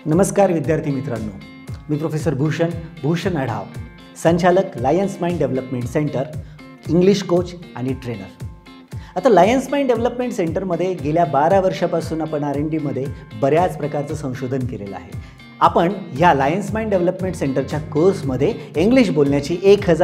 नमस्कार विद्यार्थी मित्रांनो, मी प्रोफेसर भूषण अढाव, संचालक lions mind development centre, English coach आणि ट्रेनर. आता लायन्स माइंड डेव्हलपमेंट सेंटरमध्ये गेल्या 12 वर्षापासून आपण R&Dमध्ये बऱ्याच प्रकारचं संशोधन केलेलं आहे. आपण या लायन्स माइंड डेव्हलपमेंट सेंटरच्या कोर्समध्ये इंग्लिश बोलण्याची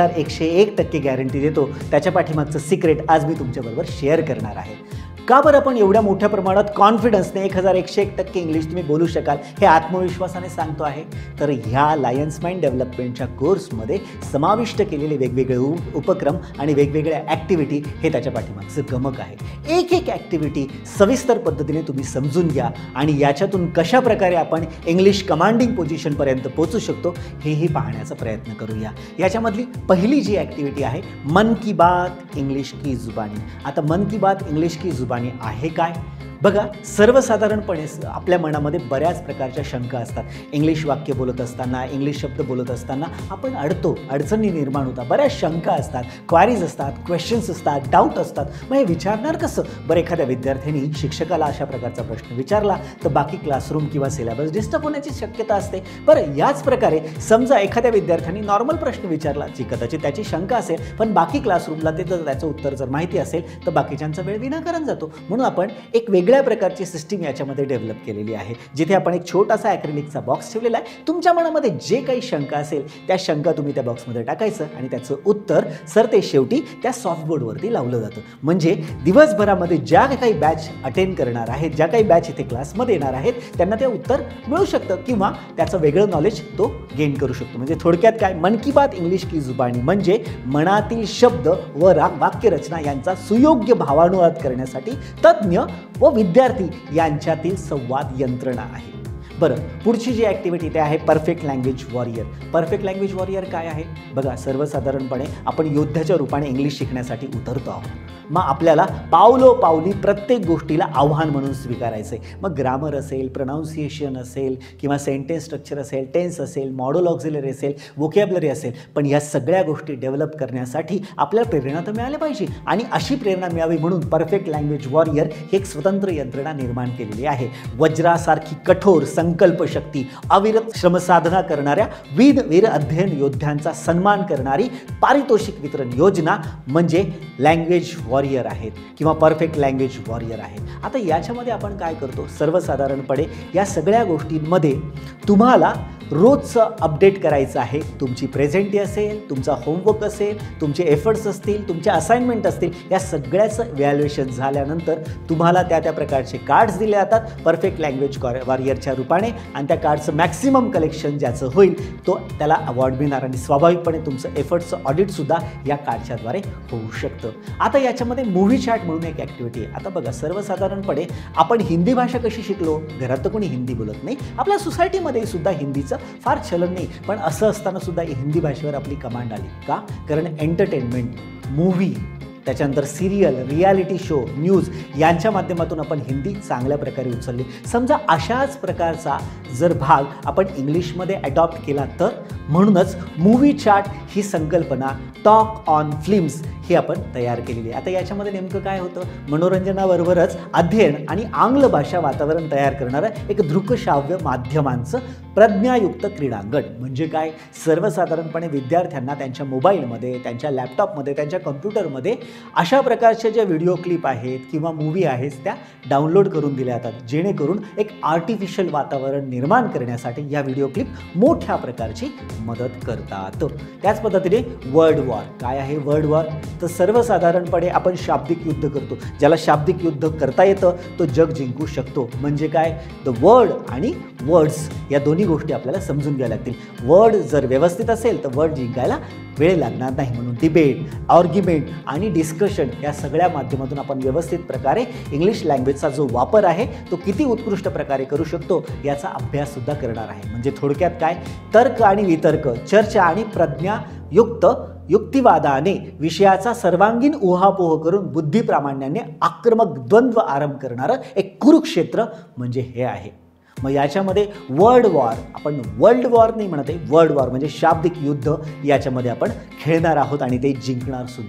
1101% गॅरंटी देतो. त्याच्या पाठीमागचं सिक्रेट आज मी तुमच्याबरोबर शेअर करणार आहे. का बरं आपण एवढ्या मोठ्या प्रमाणात कॉन्फिडन्सने 1101% इंग्लिश तुम्ही बोलू शकाल हे आत्मविश्वासाने सांगतो आहे? तर ह्या लायन्स माइंड डेव्हलपमेंटच्या कोर्समध्ये समाविष्ट केलेले वेगवेगळे उपक्रम आणि वेगवेगळ्या ॲक्टिव्हिटी हे त्याच्या पाठीमागचं गमक आहे. एक ॲक्टिव्हिटी सविस्तर पद्धतीने तुम्ही समजून घ्या आणि याच्यातून कशा प्रकारे आपण इंग्लिश कमांडिंग पोझिशनपर्यंत पोहोचू शकतो हेही पाहण्याचा प्रयत्न करूया. याच्यामधली पहिली जी ॲक्टिव्हिटी आहे, मन की बात इंग्लिश की जुबानी. आता मन की बात इंग्लिश की जुबानी आहे काय? बघा, सर्वसाधारणपणे आपल्या मनामध्ये बऱ्याच प्रकारच्या शंका असतात. इंग्लिश वाक्य बोलत असताना, इंग्लिश शब्द बोलत असताना आपण अडचणी निर्माण होतात, बऱ्याच शंका असतात, क्वारीज असतात, क्वेश्चन्स असतात, डाऊट असतात. मग हे विचारणार कसं? बरं, एखाद्या विद्यार्थ्याने शिक्षकाला अशा प्रकारचा प्रश्न विचारला तर बाकी क्लासरूम किंवा सिलेबस डिस्टर्ब होण्याची शक्यता असते. बरं, याच प्रकारे समजा एखाद्या विद्यार्थ्याने नॉर्मल प्रश्न विचारला जी कदाचित त्याची शंका असेल, पण बाकी क्लासरूमला त्याचं उत्तर जर माहिती असेल तर बाकीच्यांचा वेळ विनाकारण जातो. म्हणून आपण एक वेगळ्या प्रकारची सिस्टीम याच्यामध्ये डेव्हलप केलेली आहे, जिथे आपण एक छोटासा ॲक्रिलिकचा बॉक्स ठेवलेला आहे. तुमच्या मनामध्ये जे काही शंका असेल त्या शंका तुम्ही त्या बॉक्समध्ये टाकायचं आणि त्याचं उत्तर सरते शेवटी त्या सॉफ्टबोर्डवरती लावलं जातं. म्हणजे दिवसभरामध्ये ज्या काही बॅच अटेंड करणार आहेत, ज्या काही बॅच इथे क्लासमध्ये येणार आहेत, त्यांना ते उत्तर मिळू शकतं किंवा त्याचं वेगळं नॉलेज तो गेन करू शकतो. म्हणजे थोडक्यात काय, मन की बात इंग्लिश की जुबानी म्हणजे मनातील शब्द व वाक्यरचना यांचा सुयोग्य भावानुवाद करण्यासाठी तज्ज्ञ व विद्यार्थी यांच्यातील संवाद यंत्रणा आहे. बरं, पुढची जी ॲक्टिव्हिटी ते आहे perfect language warrior. Perfect language warrior काय आहे? बघा, सर्वसाधारणपणे आपण योद्ध्याच्या रूपाने इंग्लिश शिकण्यासाठी उतरतो आहोत. मग आपल्याला पावलोपावली प्रत्येक गोष्टीला आव्हान म्हणून स्वीकारायचं आहे. मग ग्रामर असेल, प्रोनाऊन्सिएशन असेल किंवा सेंटेन्स स्ट्रक्चर असेल, टेन्स असेल, मॉडल ऑक्झिलरी असेल, वोकॅब्युलरी असेल, पण या सगळ्या गोष्टी डेव्हलप करण्यासाठी आपल्याला प्रेरणा तर मिळाली पाहिजे. आणि अशी प्रेरणा मिळावी म्हणून परफेक्ट लँग्वेज वॉरियर ही एक स्वतंत्र यंत्रणा निर्माण केलेली आहे. वज्रासारखी कठोर संकल्पशक्ती, अविरत श्रमसाधना करणाऱ्या वीर अध्ययन योद्ध्यांचा सन्मान करणारी पारितोषिक वितरण योजना म्हणजे लँग्वेज वॉरियर आहेत किंवा परफेक्ट लँग्वेज वॉरियर आहेत. आता याच्यामध्ये आपण काय करतो, सर्वसाधारणपणे या सगळ्या गोष्टींमध्ये तुम्हाला रोजचं अपडेट करायचं आहे. तुमची प्रेझेंटी असेल, तुमचा होमवर्क असेल, तुमचे एफर्ट्स असतील, तुमचे असाइनमेंट असतील, या सगळ्याचं इव्हॅल्युएशन झाल्यानंतर तुम्हाला त्या प्रकारचे कार्ड्स दिले जातात परफेक्ट लँग्वेज वॉरियरच्या रूपाने. आणि त्या कार्डचं मॅक्सिमम कलेक्शन ज्याचं होईल तो त्याला अवॉर्ड मिळणार आणि स्वाभाविकपणे तुमचं एफर्ट्सचं ऑडिटसुद्धा या कार्डच्याद्वारे होऊ शकतं. आता याच्यामध्ये मूव्ही चॅट म्हणून एक ॲक्टिव्हिटी आहे. आता बघा, सर्वसाधारणपणे आपण हिंदी भाषा कशी शिकलो? घरात तर कोणी हिंदी बोलत नाही, आपल्या सोसायटीमध्ये सुद्धा हिंदीचं फार चलन नाही. पण असं असताना सुद्धा हिंदी भाषेवर आपली कमांड आली का? कारण एंटरटेनमेंट, मूव्ही, त्याच्यानंतर सिरियल, रियालिटी शो, न्यूज यांच्या माध्यमातून आपण हिंदी चांगल्या प्रकारे उचलली. समजा अशाच प्रकारचा जर भाग आपण इंग्लिशमध्ये अडॉप्ट केला तर, म्हणूनच मूव्ही चार्ट ही संकल्पना टॉक ऑन फिल्म्स ही आपण तयार केलेली आहे. आता याच्यामध्ये नेमकं काय होतं, मनोरंजनाबरोबरच अध्ययन आणि आंग्ल भाषा वातावरण तयार करणारं एक दृकश्राव्य माध्यमांचं प्रज्ञायुक्त क्रीडांगण. म्हणजे काय, सर्वसाधारणपणे विद्यार्थ्यांना त्यांच्या मोबाईलमध्ये, त्यांच्या लॅपटॉपमध्ये, त्यांच्या कॉम्प्युटरमध्ये अशा प्रकारच्या ज्या व्हिडिओ क्लिप आहेत किंवा मूव्ही आहेत त्या डाउनलोड करून दिल्या जातात, जेणेकरून एक आर्टिफिशियल वातावरण निर्माण करण्यासाठी या व्हिडिओ क्लिप मोठ्या प्रकारची मदत करतात. त्याच पद्धतीने वर्ड वॉर. काय आहे वर्ड वॉर? तर सर्वसाधारणपणे आपण शाब्दिक युद्ध करतो. ज्याला शाब्दिक युद्ध करता येतं तो जग जिंकू शकतो. म्हणजे काय, द वर्ड आणि वर्ड्स या दोन्ही गोष्टी आपल्याला समजून घ्यायला लागतील. वर्ड जर व्यवस्थित असेल तर वर्ड जिंकायला वेळ लागणार नाही. म्हणून डिबेट, आर्ग्युमेंट आणि डिस्कशन या सगळ्या माध्यमातून आपण व्यवस्थित प्रकारे इंग्लिश लँग्वेजचा जो वापर आहे तो किती उत्कृष्ट प्रकारे करू शकतो याचा अभ्याससुद्धा करणार आहे. म्हणजे थोडक्यात काय, तर्क आणि वितर्क, चर्चा आणि प्रज्ञायुक्त युक्तिवादाने विषयाचा सर्वांगीण उहापोह करून बुद्धिप्रामाण्याने आक्रमक द्वंद्व आरंभ करणारं एक कुरुक्षेत्र म्हणजे हे आहे. मग याच्यामध्ये वर्ड वॉर, आपण वर्ल्ड वॉर नाही म्हणत आहे, वर्ड वॉर म्हणजे शाब्दिक युद्ध याच्यामध्ये आपण खेळणार आहोत आणि ते जिंकणार सुद्धा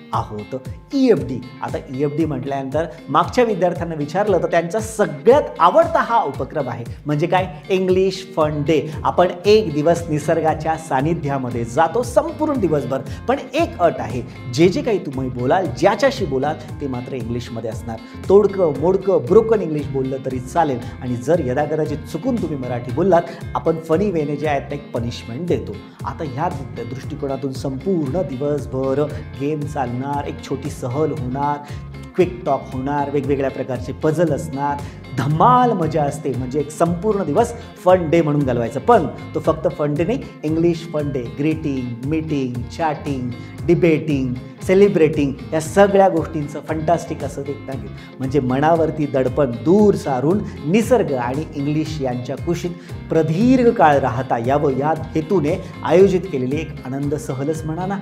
आहोत. EFD, आता EFD म्हटल्यानंतर मागच्या विद्यार्थ्यांना विचारलं तर त्यांचा सगळ्यात आवडता हा उपक्रम आहे. म्हणजे काय? English fun day. आपण एक दिवस निसर्गाच्या सानिध्यामध्ये जातो संपूर्ण दिवसभर. पण एक अट आहे, जे जे काही तुम्ही बोलाल, ज्याच्याशी बोलाल ते मात्र इंग्लिशमध्ये असणार. तोडकं मोडकं ब्रोकन इंग्लिश बोललं तरी चालेल. आणि जर यदाकदाचित चुकून तुम्ही मराठी बोललात, आपण फनी वेने जे आहेत एक पनिशमेंट देतो. आता ह्या दृष्टिकोनातून संपूर्ण दिवसभर गेम चालणार, एक छोटी सहल होणार, क्विक टॉक होणार, वेगवेगळ्या प्रकारचे पझल असणार, धमाल मजा असते. म्हणजे एक संपूर्ण दिवस फन डे म्हणून घालवायचं. पण तो फक्त फन डे नाही, English fun day. Greeting, meeting, chatting, debating, celebrating या सगळ्या गोष्टींचं फंटास्टिक असं एक म्हणजे मनावरती दडपण दूर सारून निसर्ग आणि इंग्लिश यांच्या कुशीत प्रदीर्घ काळ राहता यावं या हेतूने आयोजित केलेली एक आनंद सहलच म्हणा ना.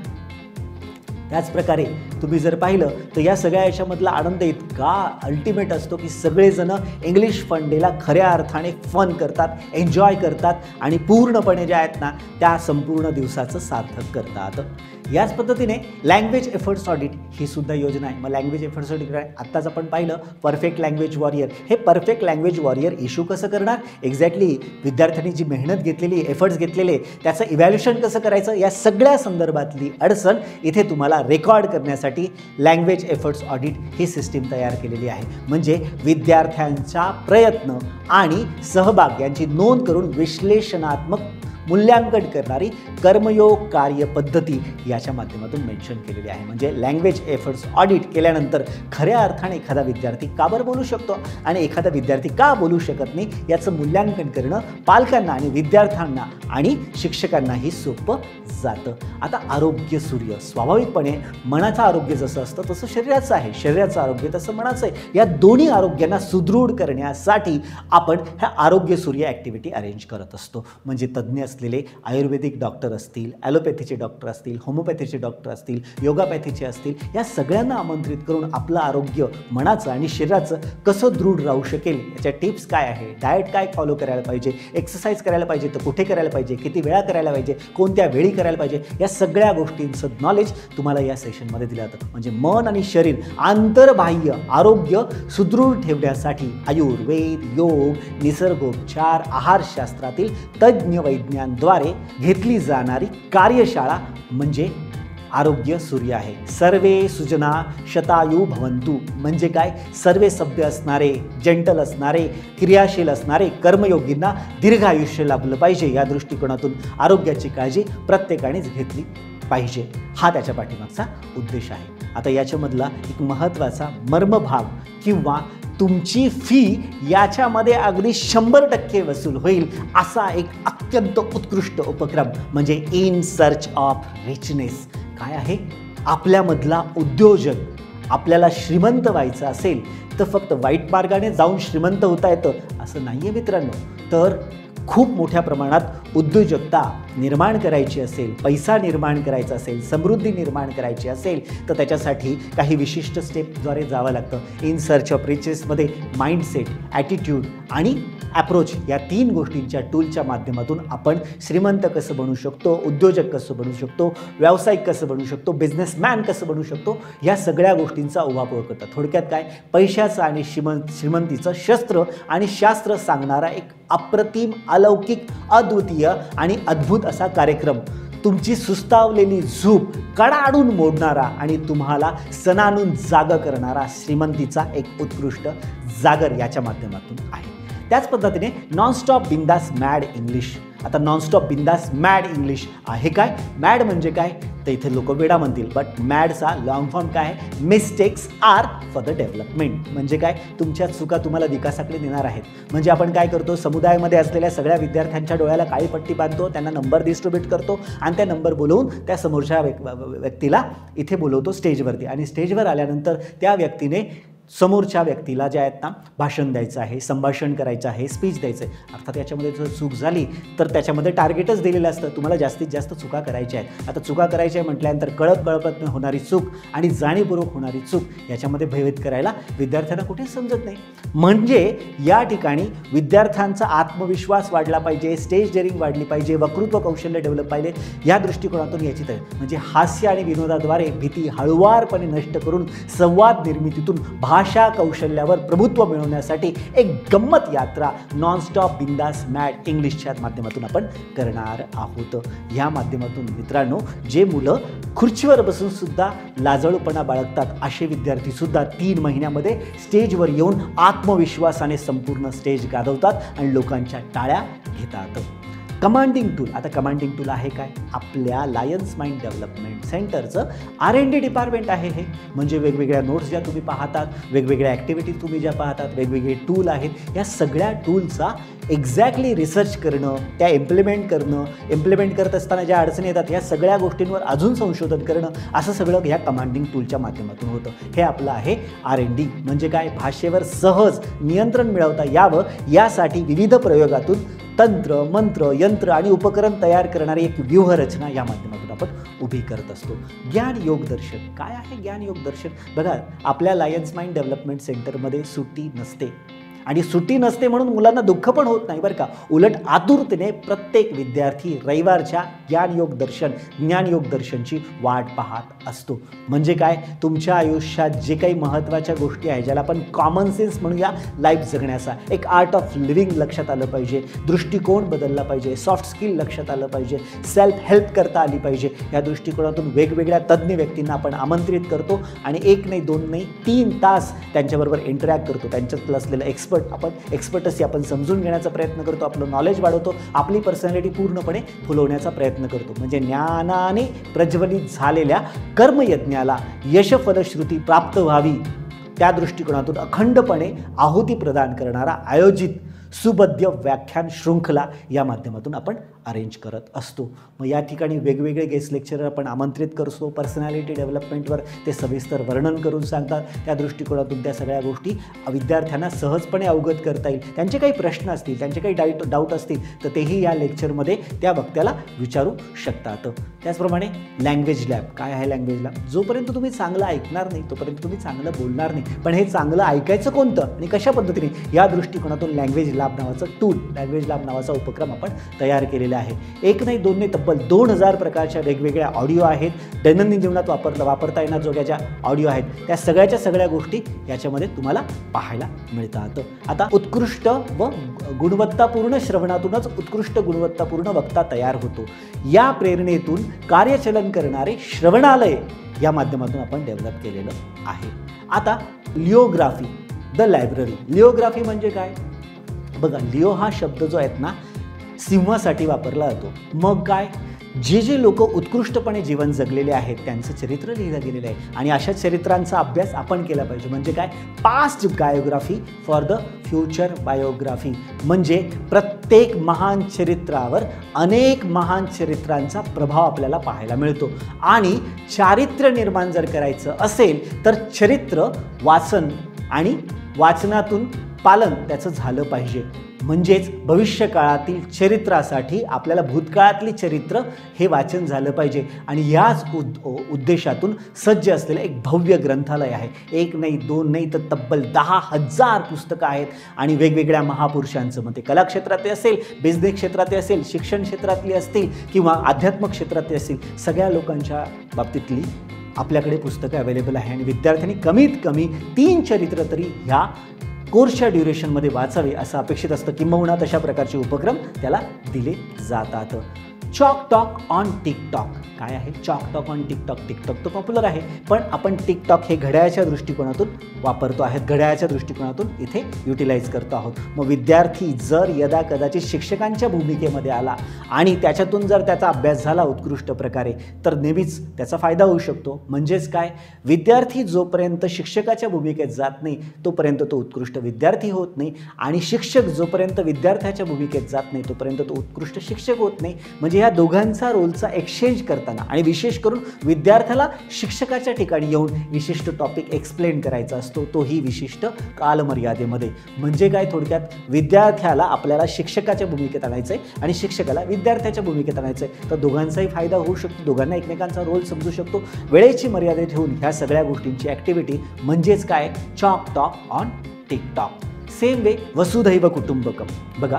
त्याचप्रकारे तुम्ही जर पाहिलं तर या सगळ्या याच्यामधला आनंद इतका अल्टिमेट असतो की सगळेजण इंग्लिश फन डेला खऱ्या अर्थाने फन करतात, एन्जॉय करतात आणि पूर्णपणे ज्या आहेत ना त्या संपूर्ण दिवसाचं सार्थक करतात. याच पद्धतीने लँग्वेज एफर्ट्स ऑडिट ही सुद्धा योजना आहे. मग लँग्वेज एफर्ट्स ऑडिट काय? आत्ताच आपण पाहिलं परफेक्ट लँग्वेज वॉरियर. हे परफेक्ट लँग्वेज वॉरियर इश्यू कसं करणार? एक्झॅक्टली विद्यार्थ्यांनी जी मेहनत घेतलेली, एफर्ट्स घेतलेले, त्याचं इव्हॅल्युएशन कसं करायचं, या सगळ्या संदर्भातली अडचण इथे तुम्हाला रेकॉर्ड करण्यासाठी लँग्वेज एफर्ट्स ऑडिट ही सिस्टीम तयार केलेली आहे. म्हणजे विद्यार्थ्यांचा प्रयत्न आणि सहभाग यांची नोंद करून विश्लेषणात्मक मूल्यांकन करणारी कर्मयोग कार्यपद्धती याच्या माध्यमातून मेन्शन केलेली आहे. म्हणजे लँग्वेज एफर्ट्स ऑडिट केल्यानंतर खऱ्या अर्थाने एखादा विद्यार्थी का बरं बोलू शकतो आणि एखादा विद्यार्थी का बोलू शकत नाही याचं मूल्यांकन करणं पालकांना आणि विद्यार्थ्यांना आणि शिक्षकांनाही सोपं जातं. आता आरोग्य सूर्य, स्वाभाविकपणे मनाचं आरोग्य जसं असतं तसं शरीराचं आहे, शरीराचं आरोग्य तसं मनाचं आहे. या दोन्ही आरोग्यांना सुदृढ करण्यासाठी आपण ह्या आरोग्य सूर्य ॲक्टिव्हिटी अरेंज करत असतो. म्हणजे तज्ज्ञ असलेले आयुर्वेदिक डॉक्टर असतील, ॲलोपॅथीचे डॉक्टर असतील, होमिओपॅथीचे डॉक्टर असतील, योगापॅथीचे असतील, या सगळ्यांना आमंत्रित करून आपलं आरोग्य मनाचं आणि शरीराचं कसं दृढ राहू शकेल याच्या टिप्स काय आहे, डाएट काय फॉलो करायला पाहिजे, एक्सरसाइज करायला पाहिजे तर कुठे करायला पाहिजे, किती वेळा करायला पाहिजे, कोणत्या वेळी करायला पाहिजे, या सगळ्या गोष्टींचं नॉलेज तुम्हाला या सेशनमध्ये दिलं जातं. म्हणजे मन आणि शरीर आंतरबाह्य आरोग्य सुदृढ ठेवण्यासाठी आयुर्वेद, योग, निसर्गोपचार, आहारशास्त्रातील तज्ज्ञ वैज्ञांद्वारे घेतली जाणारी कार्यशाळा म्हणजे आरोग्य सूर्य आहे. सर्वे सुजना शतायू भवंतु. म्हणजे काय? सर्वे सभ्य असणारे, जेंटल असणारे, क्रियाशील असणारे कर्मयोगींना दीर्घ आयुष्य लाभलं पाहिजे या दृष्टिकोनातून आरोग्याची काळजी प्रत्येकानेच घेतली पाहिजे. हा त्याच्या पाठीमागचा उद्देश आहे. आता याच्यामधला एक महत्त्वाचा मर्मभाग किंवा तुमची फी याच्यामध्ये अगदी 100% वसूल होईल असा एक अत्यंत उत्कृष्ट उपक्रम म्हणजे इन सर्च ऑफ रिचनेस. काय आहे? आपल्यामधला उद्योजक, आपल्याला श्रीमंत व्हायचं असेल तर फक्त वाईट मार्गाने जाऊन श्रीमंत होता येतं असं नाही आहे मित्रांनो. तर खूप मोठ्या प्रमाणात उद्योजकता निर्माण करायची असेल, पैसा निर्माण करायचा असेल, समृद्धी निर्माण करायची असेल तर त्याच्यासाठी काही विशिष्ट स्टेपद्वारे जावं लागतं. इन सर्च ऑफ रिचेसमध्ये माइंडसेट, ॲटिट्यूड आणि ॲप्रोच या 3 गोष्टींच्या टूलच्या माध्यमातून आपण श्रीमंत कसं बनू शकतो, उद्योजक कसं बनू शकतो, व्यावसायिक कसं बनू शकतो, बिझनेसमॅन कसं बनू शकतो, या सगळ्या गोष्टींचा उहापोह करतात. थोडक्यात काय? पैशाचं आणि श्रीमंतीचं शस्त्र आणि शास्त्र सांगणारा एक अप्रतिम, अलौकिक, अद्वितीय आणि अद्भुत असा कार्यक्रम. तुमची सुस्तावलेली झोप कडाडून मोडणारा आणि तुम्हाला सणानून जागं करणारा श्रीमंतीचा एक उत्कृष्ट जागर याच्या माध्यमातून आहे. त्याच पद्धतीने नॉनस्टॉप बिंदास मॅड इंग्लिश. आता नॉनस्टॉप बिंदास मॅड इंग्लिश आहे काय? मॅड म्हणजे काय तर इथे लोक वेडा म्हणतील, बट मॅडचा लॉंग फॉर्म काय आहे? Mistakes are for the development. म्हणजे काय? तुमच्या चुका तुम्हाला विकासाकडे नेणार आहेत. म्हणजे आपण काय करतो? समुदायामध्ये असलेल्या सगळ्या विद्यार्थ्यांच्या डोळ्याला काळी पट्टी बांधतो, त्यांना नंबर डिस्ट्रीब्यूट करतो आणि त्या नंबर बोलवून त्या समोरच्या व्यक्तीला इथे बोलवतो स्टेजवरती आणि स्टेजवर आल्यानंतर त्या व्यक्तीने समोरच्या व्यक्तीला ज्या आहेत ना भाषण द्यायचं आहे, संभाषण करायचं आहे, स्पीच द्यायचं आहे. अर्थात याच्यामध्ये जर चूक झाली तर त्याच्यामध्ये टार्गेटच दिलेलं असतं, तुम्हाला जास्तीत जास्त चुका करायच्या आहेत. आता चुका करायच्या आहे म्हटल्यानंतर कळत होणारी चूक आणि जाणीवपूर्वक होणारी चूक याच्यामध्ये भेद करायला विद्यार्थ्यांना कुठेच समजत नाही. म्हणजे या ठिकाणी विद्यार्थ्यांचा आत्मविश्वास वाढला पाहिजे, स्टेज डेअरिंग वाढली पाहिजे, वक्तृत्व कौशल्य डेव्हलप पाहिजे. या दृष्टिकोनातून याची म्हणजे हास्य आणि विनोदाद्वारे भीती हळुवारपणे नष्ट करून संवाद निर्मितीतून भाषा कौशल्यावर प्रभुत्व मिळवण्यासाठी एक गंमत यात्रा नॉनस्टॉप बिंदास मॅट इंग्लिशच्या माध्यमातून आपण करणार आहोत. या माध्यमातून मित्रांनो, जे मुलं खुर्चीवर बसून सुद्धा लाजाळूपणा बाळगतात असे विद्यार्थी सुद्धा 3 महिन्यामध्ये स्टेजवर येऊन आत्मविश्वासाने संपूर्ण स्टेज गाजवतात आणि लोकांच्या टाळ्या घेतात. Commanding tool. आता कमांडिंग टूल आहे काय? आपल्या लायन्स माइंड डेव्हलपमेंट सेंटरचं R&D डिपार्टमेंट आहे हे. म्हणजे वेगवेगळ्या नोट्स ज्या तुम्ही पाहतात, वेगवेगळ्या ॲक्टिव्हिटीज तुम्ही ज्या पाहतात, वेगवेगळे टूल आहेत, या सगळ्या टूलचा एक्झॅक्टली रिसर्च करणं, त्या इम्प्लिमेंट करत असताना ज्या अडचणी येतात या सगळ्या गोष्टींवर अजून संशोधन करणं, असं सगळं ह्या कमांडिंग टूलच्या माध्यमातून होतं. हे आपलं आहे R&D. म्हणजे काय? भाषेवर सहज नियंत्रण मिळवता यावं यासाठी विविध प्रयोगातून तंत्र, मंत्र, यंत्र आणि उपकरण तयार करणारी एक व्यूहरचना या माध्यमातून आपण उभी करत असतो. ज्ञान योग दर्शन. काय आहे ज्ञान योग दर्शन? बघा, आपल्या लायन्स माइंड डेव्हलपमेंट सेंटरमध्ये सुट्टी नसते आणि सुट्टी नसते म्हणून मुलांना दुःख पण होत नाही बरं का. उलट आतुरतेने प्रत्येक विद्यार्थी रविवारच्या ज्ञान योग दर्शनची वाट पाहत असतो. म्हणजे काय? तुमच्या आयुष्यात जे काही महत्त्वाच्या गोष्टी आहेत, ज्याला आपण कॉमन सेन्स म्हणूया, लाईफ जगण्याचा एक आर्ट ऑफ लिव्हिंग लक्षात आलं पाहिजे, दृष्टिकोन बदलला पाहिजे, सॉफ्ट स्किल लक्षात आलं पाहिजे, सेल्फ हेल्प करता आली पाहिजे. या दृष्टिकोनातून वेगवेगळ्या तज्ज्ञ व्यक्तींना आपण आमंत्रित करतो आणि 1 नाही 2 नाही 3 तास त्यांच्याबरोबर इंटरॅक्ट करतो. त्यांच्यातलं असलेलं एक्सपर्टसी आपण समजून घेण्याचा प्रयत्न करतो, आपलं नॉलेज वाढवतो, आपली पर्सनॅलिटी पूर्णपणे फुलवण्याचा प्रयत्न करतो. म्हणजे ज्ञानाने प्रज्वलित झालेल्या कर्मयज्ञाला यशफलश्रुती प्राप्त व्हावी त्या दृष्टिकोनातून अखंडपणे आहुती प्रदान करणारा आयोजित सुबद्ध व्याख्यान शृंखला या माध्यमातून आपण अरेंज करत असतो. मग या ठिकाणी वेगवेगळे गेस्ट लेक्चरर आपण आमंत्रित करतो. पर्सनॅलिटी डेव्हलपमेंटवर ते सविस्तर वर्णन करून सांगतात. त्या दृष्टिकोनातून त्या सगळ्या गोष्टी विद्यार्थ्यांना सहजपणे अवगत करता येईल. त्यांचे काही प्रश्न असतील, त्यांचे काही डाऊट असतील तर तेही या लेक्चरमध्ये त्या वक्त्याला विचारू शकतात. त्याचप्रमाणे लँग्वेज लॅब. काय आहे लँग्वेज लॅब? जोपर्यंत तुम्ही चांगलं ऐकणार नाही तोपर्यंत तुम्ही चांगलं बोलणार नाही. पण हे चांगलं ऐकायचं कोणतं आणि कशा पद्धतीने, या दृष्टिकोनातून लँग्वेज लॅब नावाचं टूल, लँग्वेज लॅब नावाचा उपक्रम आपण तयार केलेला आहे. 1 नाही 2 नाही तब्बल 2000 प्रकारच्या वेगवेगळ्या ऑडिओ आहेत. दैनंदिन जीवनात वापरता येणार जोग्या ऑडिओ आहेत, त्या सगळ्या गोष्टी याच्यामध्ये तुम्हाला पाहायला मिळतात. आता उत्कृष्ट व गुणवत्तापूर्ण श्रवणातूनच उत्कृष्ट गुणवत्तापूर्ण वक्ता तयार होतो. या प्रेरणेतून कार्यचलन करणारे श्रवणालय या माध्यमातून आपण डेव्हलप केलेलं आहे. आता लिओग्राफी, द लायब्ररी. लिओग्राफी म्हणजे काय? बघा, लिओ हा शब्द जो आहे ना सिंहासाठी वापरला जातो. मग काय? जे लोक उत्कृष्टपणे जीवन जगलेले आहेत त्यांचं चरित्र लिहिलं गेलेलं आहे आणि अशा चरित्रांचा अभ्यास आपण केला पाहिजे. म्हणजे काय? Past biography for the future biography. म्हणजे प्रत्येक महान चरित्रावर अनेक महान चरित्रांचा प्रभाव आपल्याला पाहायला मिळतो आणि चारित्र्य निर्माण जर करायचं असेल तर चरित्र वाचन आणि वाचनातून पालन त्याचं झालं पाहिजे. म्हणजेच भविष्यकाळातील चरित्रासाठी आपल्याला भूतकाळातली चरित्र हे वाचन झालं पाहिजे आणि याच उद्देशातून सज्ज असलेलं एक भव्य ग्रंथालय आहे. 1 नाही 2 नाही तर तब्बल 10,000 पुस्तकं आहेत आणि वेगवेगळ्या महापुरुषांचं, मग ते कला क्षेत्रातले असेल, बिझनेस क्षेत्रातले असेल, शिक्षण क्षेत्रातली असतील किंवा आध्यात्मिक क्षेत्रातले असतील, सगळ्या लोकांच्या बाबतीतली आपल्याकडे पुस्तकं अवेलेबल आहे आणि विद्यार्थ्यांनी कमीत कमी 3 चरित्र तरी ह्या कोर्सच्या ड्युरेशनमध्ये वाचावे असं अपेक्षित असतं. किंबहुना तशा प्रकारचे उपक्रम त्याला दिले जातात. Chalk talk on TikTok. काय आहे chalk talk on TikTok? TikTok तर पॉप्युलर आहे, पण आपण टिकटॉक हे घड्याळाच्या दृष्टिकोनातून वापरतो आहेत, घड्याळाच्या दृष्टिकोनातून इथे युटिलाइज करतो आहोत. मग विद्यार्थी जर यदा कदाचित शिक्षकांच्या भूमिकेमध्ये आला आणि त्याच्यातून जर त्याचा अभ्यास झाला उत्कृष्ट प्रकारे तर नेहमीच त्याचा फायदा होऊ शकतो. म्हणजेच काय? विद्यार्थी जोपर्यंत शिक्षकाच्या भूमिकेत जात नाही तोपर्यंत तो उत्कृष्ट विद्यार्थी होत नाही आणि शिक्षक जोपर्यंत विद्यार्थ्याच्या भूमिकेत जात नाही तोपर्यंत तो उत्कृष्ट शिक्षक होत नाही. म्हणजे ह्या दोघांचा रोलचा एक्सचेंज करताना आणि विशेष करून विद्यार्थ्याला शिक्षकाच्या ठिकाणी येऊन विशिष्ट टॉपिक एक्सप्लेन करायचा असतो, तोही विशिष्ट कालमर्यादेमध्ये. म्हणजे काय, थोडक्यात विद्यार्थ्याला आपल्याला शिक्षकाच्या भूमिकेत आणायचं आहे आणि शिक्षकाला विद्यार्थ्याच्या भूमिकेत आणायचं आहे. तर दोघांचाही फायदा होऊ शकतो, दोघांना एकमेकांचा रोल समजू शकतो. वेळेची मर्यादा ठेवून ह्या सगळ्या गोष्टींची ॲक्टिव्हिटी म्हणजेच काय, chalk talk on TikTok. Same way वसुधैव कुटुंबकम. बघा,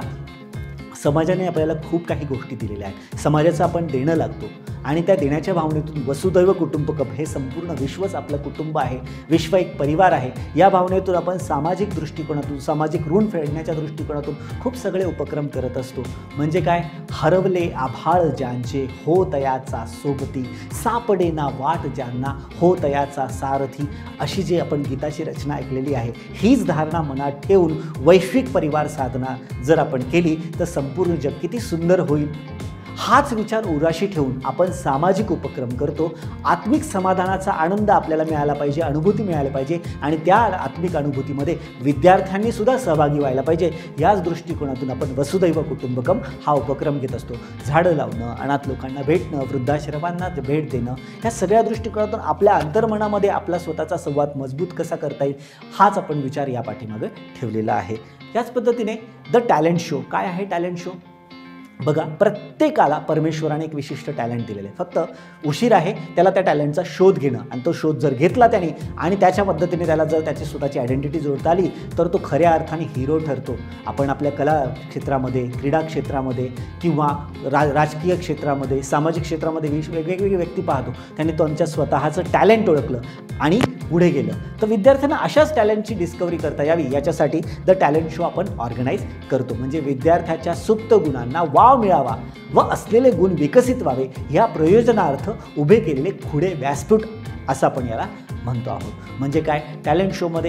समाजाने आपल्याला खूप काही गोष्टी दिलेल्या आहेत, समाजाचं आपण देणं लागतो आणि त्या देण्याच्या भावनेतून वसुधैव कुटुंबकम, हे संपूर्ण विश्वच आपलं कुटुंब आहे, विश्व एक परिवार आहे, या भावनेतून आपण सामाजिक दृष्टिकोनातून, सामाजिक ऋण फेडण्याच्या दृष्टिकोनातून खूप सगळे उपक्रम करत असतो. म्हणजे काय, हरवले आभाळ ज्यांचे हो तयाचा सोबती, सापडेना वाट ज्यांना हो तयाचा सारथी, अशी जी आपण गीताची रचना ऐकलेली आहे, हीच धारणा मनात ठेवून वैश्विक परिवार साधना जर आपण केली तर संपूर्ण जग किती सुंदर होईल. हाच विचार उराशी ठेवून आपण सामाजिक उपक्रम करतो. आत्मिक समाधानाचा आनंद आपल्याला मिळाला पाहिजे, अनुभूती मिळाली पाहिजे आणि त्या आत्मिक अनुभूतीमध्ये विद्यार्थ्यांनी सुद्धा सहभागी व्हायला पाहिजे. याच दृष्टिकोनातून आपण वसुधैव कुटुंबकम हा उपक्रम घेत असतो. झाडं लावणं, अनाथ लोकांना भेटणं, वृद्धाश्रमांना भेट देणं, ह्या सगळ्या दृष्टिकोनातून आपल्या अंतर्मनामध्ये आपला स्वतःचा संवाद मजबूत कसा करता येईल, हाच आपण विचार या पाठीमागे ठेवलेला आहे. याच पद्धतीने द टॅलेंट शो. काय आहे टॅलेंट शो? बघा, प्रत्येकाला परमेश्वराने एक विशिष्ट टॅलेंट दिलेलं आहे, फक्त उशीर आहे त्याला त्या टॅलेंटचा शोध घेणं. आणि तो शोध जर घेतला त्याने आणि त्याच्या पद्धतीने त्याला जर त्याची स्वतःची आयडेंटिटी जोडता आली तर तो खऱ्या अर्थाने हिरो ठरतो. आपण आपल्या कला क्षेत्रामध्ये, क्रीडा क्षेत्रामध्ये किंवा राजकीय क्षेत्रामध्ये, सामाजिक क्षेत्रामध्ये वेगवेगळी व्यक्ती पाहतो, त्यांनी त्यांच्या स्वतःचं टॅलेंट ओळखलं आणि पुढे गेलं. तर विद्यार्थ्यांना अशाच टॅलेंटची डिस्कव्हरी करता यावी याच्यासाठी द टॅलेंट शो आपण ऑर्गनाईज करतो. म्हणजे विद्यार्थ्याच्या सुप्त गुणांना वाव मिळावा व असलेले गुण विकसित व्हावे या प्रयोजनार्थ उभे केलेले खुले व्यासपीठ असं आपण याला म्हणतो आहोत. म्हणजे काय, टॅलेंट शोमध्ये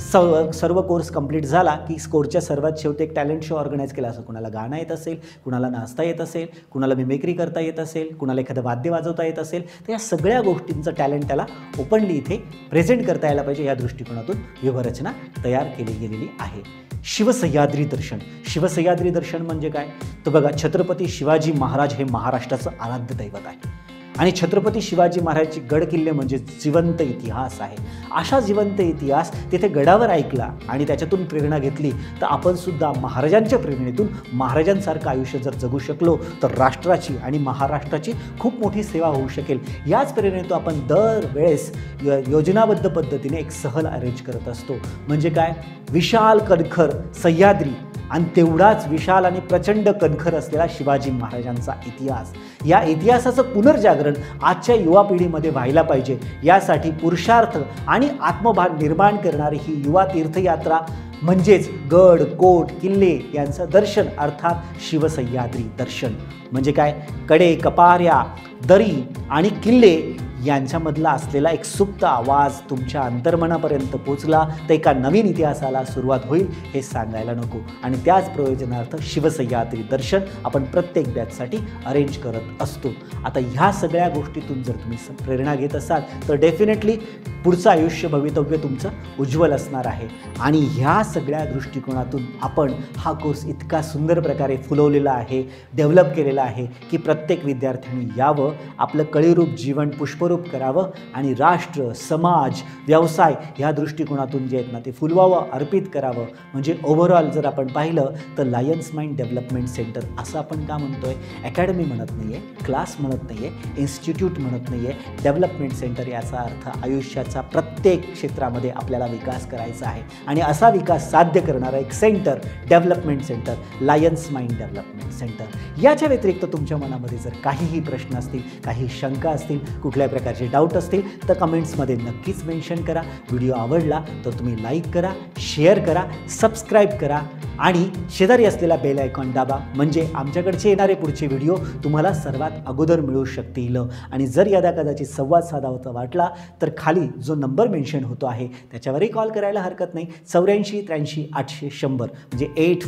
सर्व कोर्स कंप्लीट झाला की कोर्सच्या सर्वात शेवटी एक टॅलेंट शो ऑर्गनाईज केला. असं कुणाला गाणं येत असेल, कुणाला नाचता येत असेल, कुणाला मिमिक्री करता येत असेल, कुणाला एखादं वाद्य वाजवता येत असेल, तर या सगळ्या गोष्टींचं टॅलेंट त्याला ओपनली इथे प्रेझेंट करता यायला पाहिजे. या दृष्टिकोनातून व्यूहरचना तयार केली गेलेली आहे. शिवसह्याद्री दर्शन. शिवसह्याद्री दर्शन म्हणजे काय, तर बघा, छत्रपती शिवाजी महाराज हे महाराष्ट्राचं आराध्य दैवत आहे आणि छत्रपती शिवाजी महाराजचे गड किल्ले म्हणजे जिवंत इतिहास आहे. अशा जिवंत इतिहास तिथे गडावर ऐकला आणि त्याच्यातून प्रेरणा घेतली तर आपण सुद्धा महाराजांच्या प्रेरणेतून महाराजांसारखं आयुष्य जर जगू शकलो तर राष्ट्राची आणि महाराष्ट्राची खूप मोठी सेवा होऊ शकेल. याच प्रेरणेतून आपण दरवेळेस योजनाबद्ध पद्धतीने एक सहल अरेंज करत असतो. म्हणजे काय, विशाल कणखर सह्याद्री आणि तेवढाच विशाल आणि प्रचंड कणखर असलेला शिवाजी महाराजांचा इतिहास, या इतिहासाचं पुनर्जागरण आजच्या युवा पिढीमध्ये व्हायला पाहिजे. यासाठी पुरुषार्थ आणि आत्मभान निर्माण करणारी ही युवा तीर्थयात्रा म्हणजेच गड, कोट, किल्ले यांचं दर्शन अर्थात शिवसह्याद्री दर्शन. म्हणजे काय, कडे, कपाऱ्या, दरी आणि किल्ले यांच्यामधला असलेला एक सुप्त आवाज तुमच्या अंतर्मनापर्यंत पोचला तर एका नवीन इतिहासाला सुरुवात होईल हे सांगायला नको. आणि त्याच प्रयोजनार्थ शिवसह्याद्री दर्शन आपण प्रत्येक बॅचसाठी अरेंज करत असतो. आता ह्या सगळ्या गोष्टीतून जर तुम्ही प्रेरणा घेत असाल तर डेफिनेटली पुढचं आयुष्य भवितव्य तुमचं उज्ज्वल असणार आहे. आणि ह्या सगळ्या दृष्टिकोनातून आपण हा कोर्स इतका सुंदर प्रकारे फुलवलेला आहे, डेव्हलप केलेला आहे की प्रत्येक विद्यार्थ्यांनी यावं, आपलं कळीरूप जीवन पुष्परूप करावं आणि राष्ट्र, समाज, व्यवसाय ह्या दृष्टिकोनातून जे आहेत ना ते फुलवावं, अर्पित करावं. म्हणजे ओव्हरऑल जर आपण पाहिलं तर लायन्स माइंड डेव्हलपमेंट सेंटर असं आपण का म्हणतोय? अकॅडमी म्हणत नाही आहे, क्लास म्हणत नाही आहे, इन्स्टिट्यूट म्हणत नाही आहे, डेव्हलपमेंट सेंटर. याचा अर्थ आयुष्याचा प्रत्येक क्षेत्रामध्ये आपल्याला विकास करायचा आहे आणि असा विकास साध्य करणारा एक centre, development centre, lions mind development centre. याच्या व्यतिरिक्त तुमच्या मनामध्ये जर काहीही प्रश्न असतील, काही शंका असतील, कुठल्या प्रकारचे डाऊट असतील तर कमेंट्समध्ये नक्कीच मेन्शन करा. व्हिडिओ आवडला तर तुम्ही लाईक करा, शेअर करा, सबस्क्राईब करा आणि शेजारी असलेला बेल आयकॉन दाबा. म्हणजे आमच्याकडचे येणारे पुढचे व्हिडिओ तुम्हाला सर्वात अगोदर मिळू शकतील. आणि जर यदा कदाचित संवाद साधावाचा वाटला तर खाली जो नंबर मेन्शन होतो आहे त्याच्यावरही कॉल करायला हरकत नाही. 84 83 800 100 म्हणजे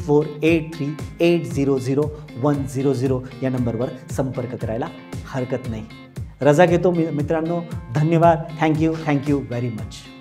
8483800100 या नंबरवर संपर्क करायला हरकत नाही. रजा घेतो मित्रांनो. धन्यवाद. Thank you very much.